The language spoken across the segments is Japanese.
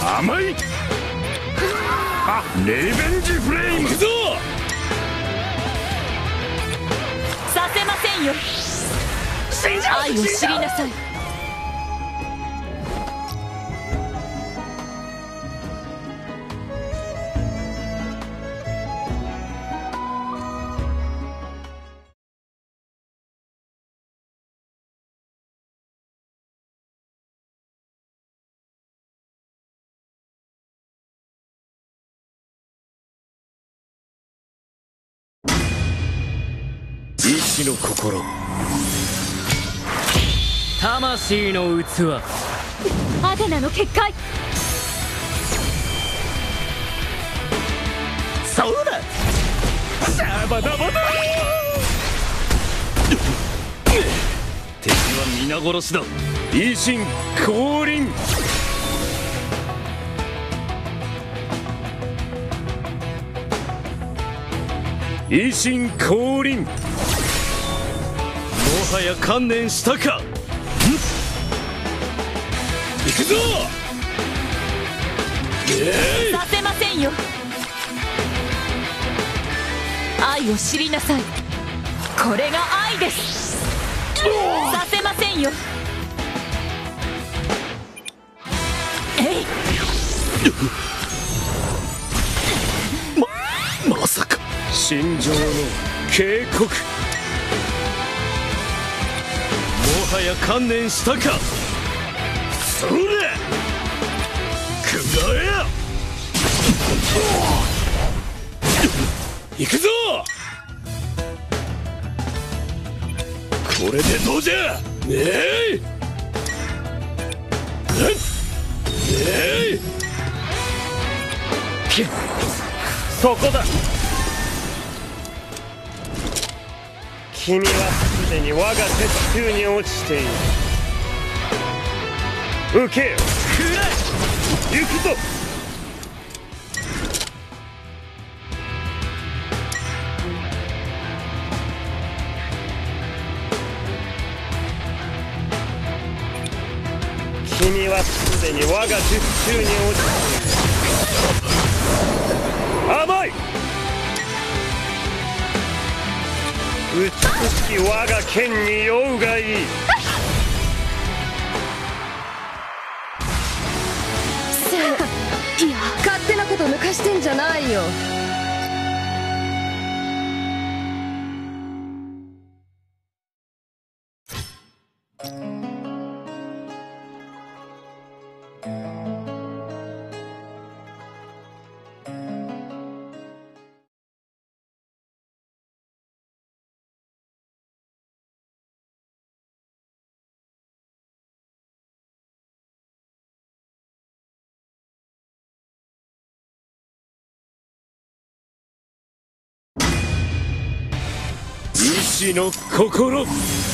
甘い。リベンジフレイム。行くぞ。 させませんよ。愛を知りなさい。 意志の心、 魂の器。 アテナの結界。 そうだ。シャバダバダ。敵は皆殺しだ。 維新降臨。維新降臨。もはや観念したか。 行くぞ。 させませんよ。愛を知りなさい。これが愛です。させませんよ。えい。 まさか心情の警告。もはや観念したか。 それくらえ。行くぞ。これでどうじゃ。そこだ。君はすでに我が鉄柱に落ちている。受けよ。行くぞ。君はすでに我が鉄柱に落ちている。甘い。美しき我が剣に酔うがいい。 いや、勝手なこと抜かしてんじゃないよ。 意志の心。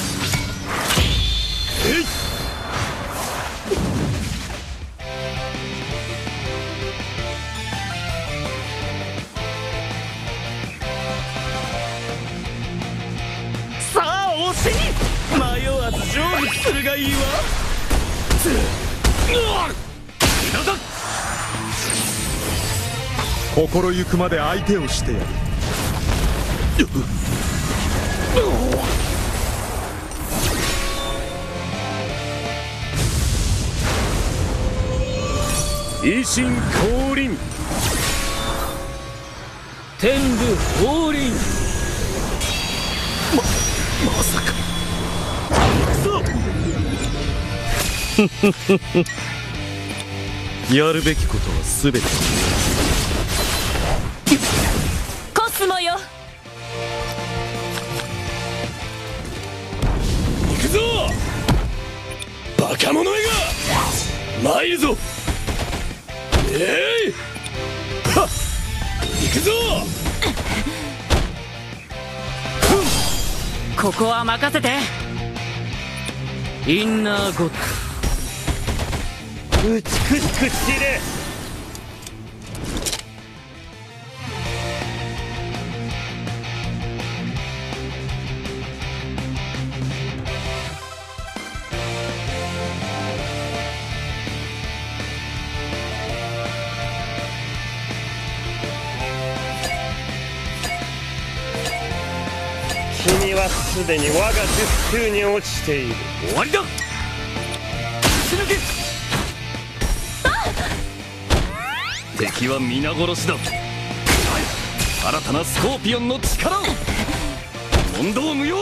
さあ押し迷わず成仏するがいいわ。 心ゆくまで相手をしてやる。 維新降臨。 天部降臨。 まさか。 やるべきことは全て。 コスモよ。 行くぞ。バカ者めが参るぞ。はっ。行くぞ。 ここは任せて。インナーゴッド。 美しく散れ。 君はすでに我が術中に落ちている。 終わりだ。死ぬけ。敵は皆殺しだ。新たなスコーピオンの力を問答無用。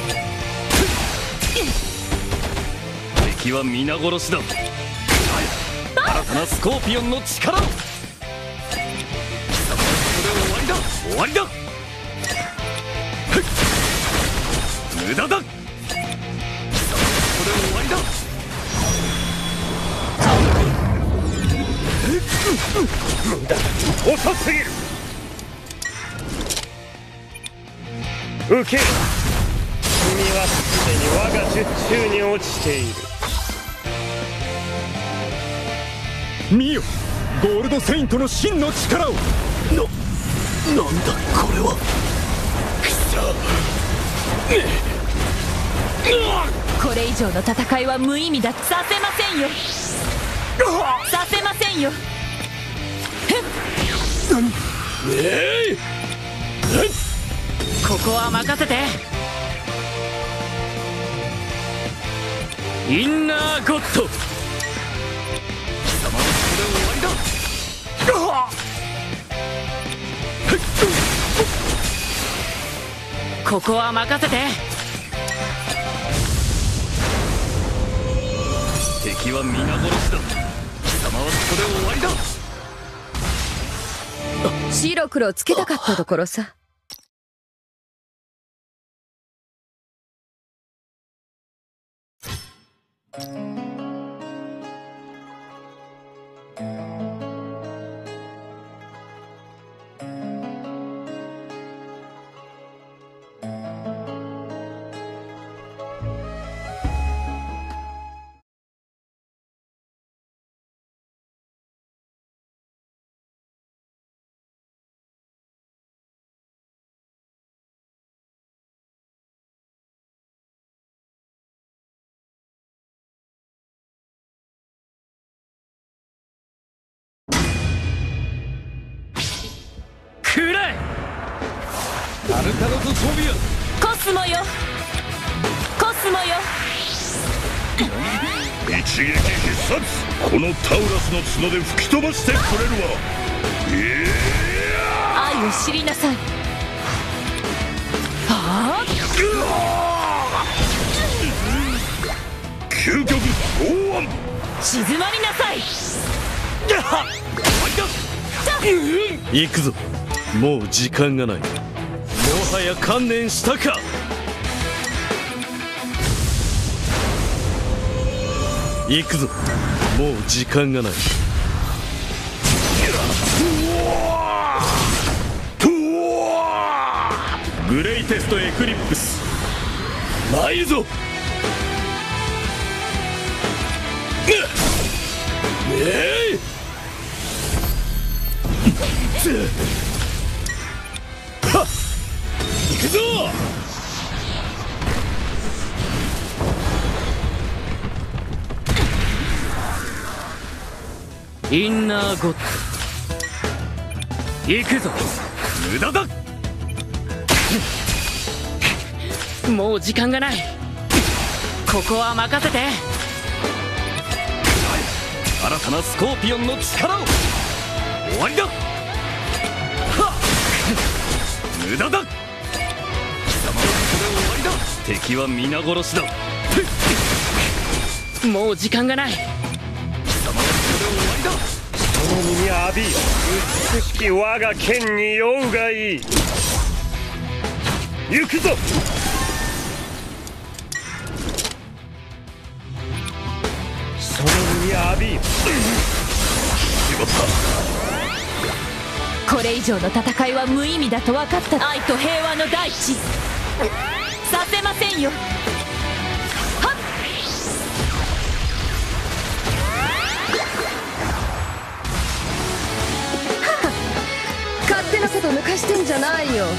敵は皆殺しだ。新たなスコーピオンの力を。これ終わりだ。終わりだ。無駄だ。これ終わりだ。 無駄だ。遅すぎる。受ける。君はすでに我が術中に落ちている。 見よ、ゴールドセイントの真の力を。 なんだこれは。くそ。 これ以上の戦いは無意味だ。させませんよ。させませんよ。ここは任せて。 インナーゴッド。貴様はこれ終わりだ。 ここは任せて。 敵は皆殺しだ。貴様はこれ終わりだ。 白黒つけたかったところさ。 くらえ。タルタロズフォビア。 コスモよ。コスモよ。 一撃必殺。このタウラスの角で吹き飛ばしてくれるわ。 愛を知りなさい。はあ。 究極剛腕。 静まりなさい。 行くぞ。もう時間がない。もはや観念したか。行くぞ。もう時間がない。グレイテストエクリップス。参るぞ。行くぞ。インナーゴッド。行くぞ。無駄だ。 もう時間がない。ここは任せて。 新たなスコーピオンの力を。終わりだ。無駄だ。貴様はこれ終わりだ。敵は皆殺しだ。 もう時間がない。 貴様はこれ終わりだ。 人の身に浴びよ。美しき我が剣に酔うがいい。行くぞ。その身に浴びよ。 これ以上の戦いは無意味だと分かった。愛と平和の大地。させませんよ。はっ。 勝手なこと抜かしてんじゃないよ。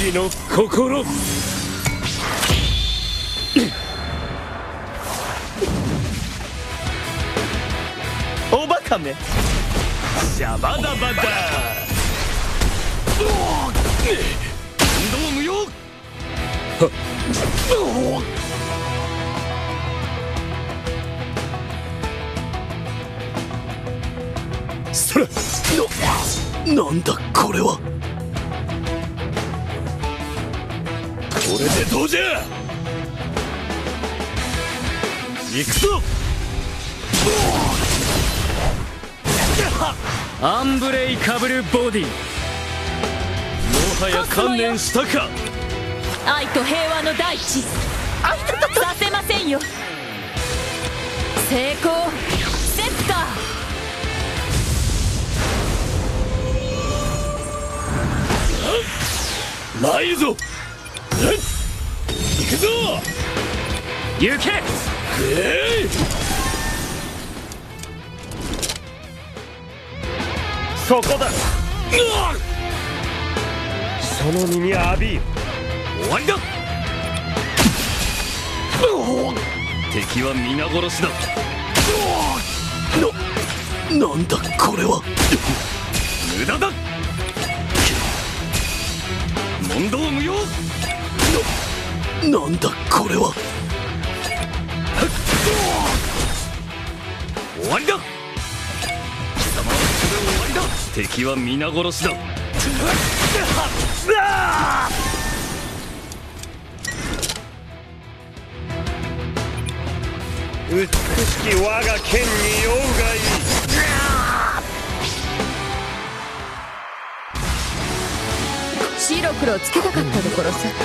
士の心。おバカめ、シャバダバダ。 問答無用。 それなんだこれは。これでどうじゃ。行くぞ。 アンブレイカブルボディ。もはや観念したか。 愛と平和の大地、させませんよ。成功セッター。参るぞ。行くぞ。 行け。 そこだ。その身に浴びよ。 終わりだ。敵は皆殺しだ。 なんだこれは。 無駄だ。問答無用。 なんだこれは。 終わりだ。貴様はここで終わりだ。敵は皆殺しだ。 美しき我が剣に酔うがいい。 白黒つけたかったところさ。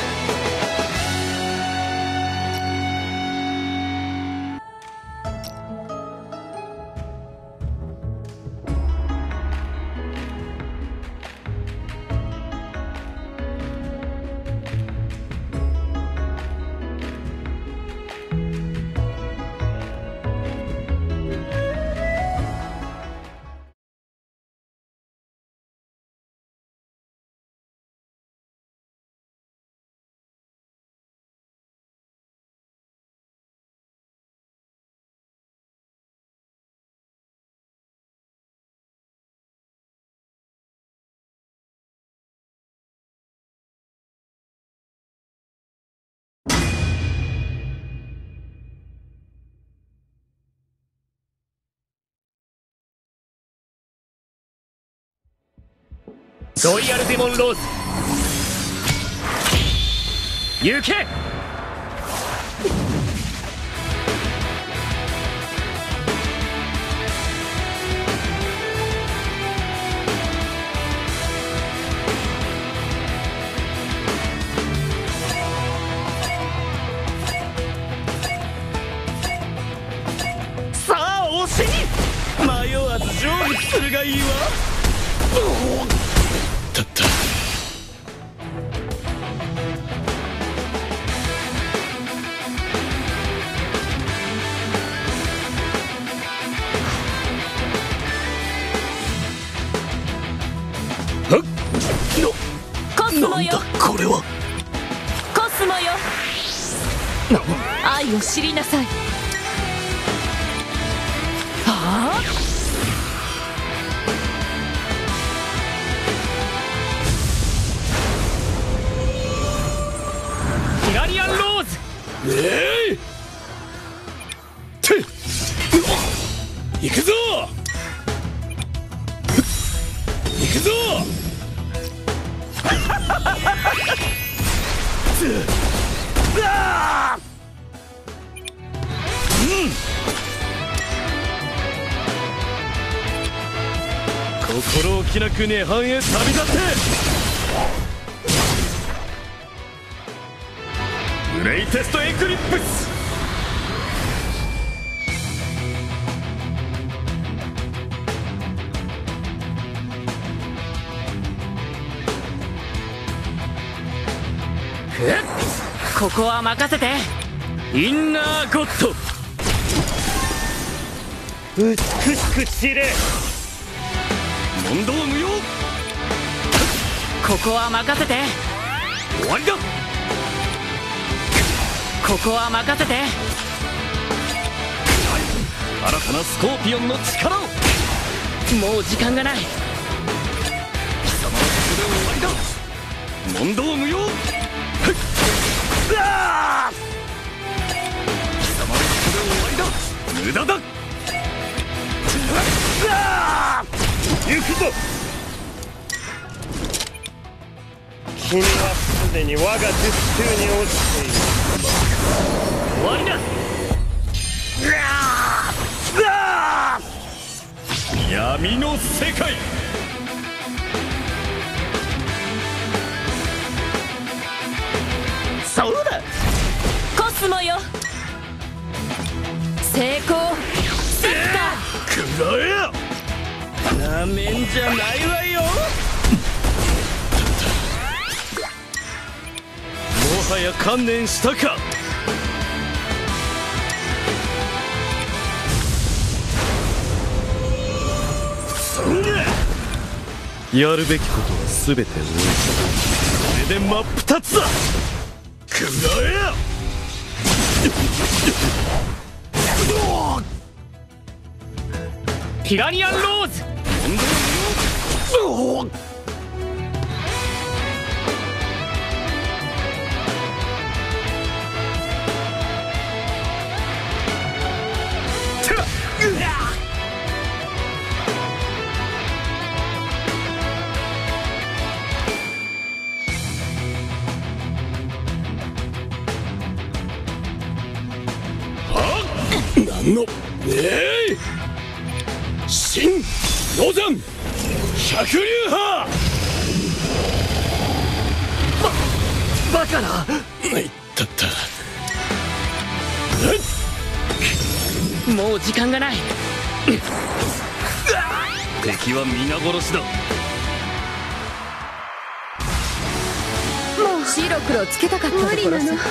ロイヤルデモンローズ。行け。 さあ押しに。迷わず成仏するがいいわ。たった。 コスモよ。 これは。 コスモよ。愛を知りなさい。はあ。 ヒラリアンローズ。 行くぞ。行くぞ。 心置きなく涅槃へ旅立て。グレイテストエクリップス。ここは任せて。インナーゴッド。 美しく散れ。 問答無用。 ここは任せて。 終わりだ。 ここは任せて。 新たなスコーピオンの力を。 もう時間がない。 貴様はここで終わりだ。問答無用。貴様はここで終わりだ。無駄だ。 行くぞ。君はすでに我が術中に落ちている。 終わりだ。闇の世界。そうだ。 コスモよ、成功セッタくらえ。なめんじゃないわよ。 もはや観念したか。やるべきことは全て終えた。これで真っ二つだ。 くらティラニアンローズ。 なんの新ロザン百竜派。 バカな。 いったった。 もう時間がない。 敵は皆殺しだ。 もう白黒つけたかったところさ。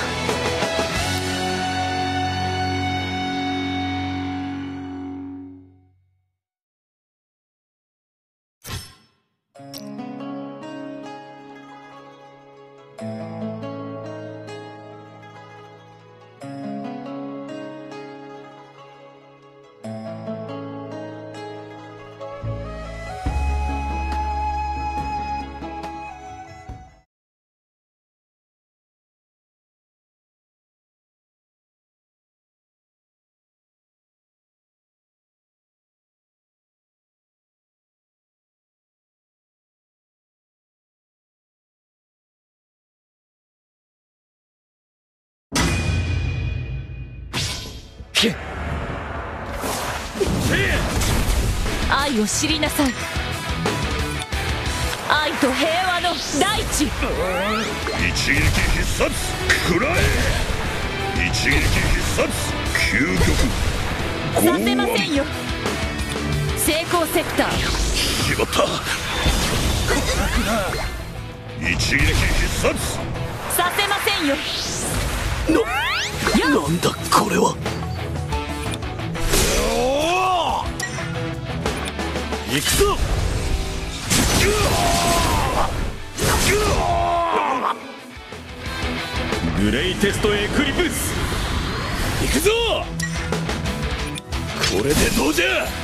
愛を知りなさい。愛と平和の大地。 一撃必殺食らえ。一撃必殺究極させませんよ。成功セクター。 しまった。一撃必殺させませんよ。 なんだこれは。行くぞ。グレイテストエクリプス。行くぞ。これでどうじゃ。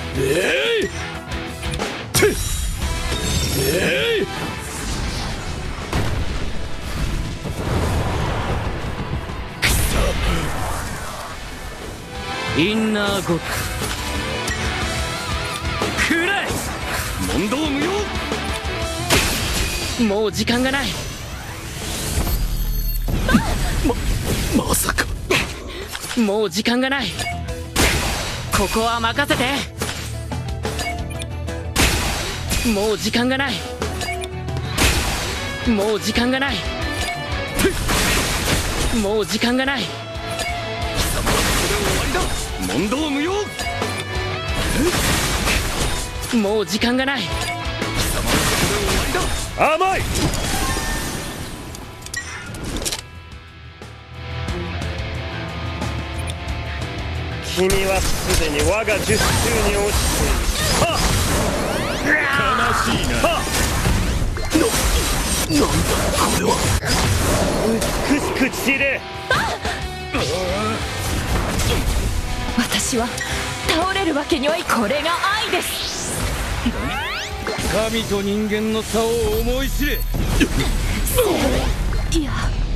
インナーゴック。くらえ。 問答無用。 もう時間がない。 まさか。 もう時間がない。ここは任せて。もう時間がない。もう時間がない。もう時間がない。 問答無用。 もう時間がない。 甘い。君はすでに我が術中に落ちている。はっ。 悲しいな。 これは。 美しく散れ。 私は倒れるわけにはいこれが愛です。 神と人間の差を思い知れ。 いや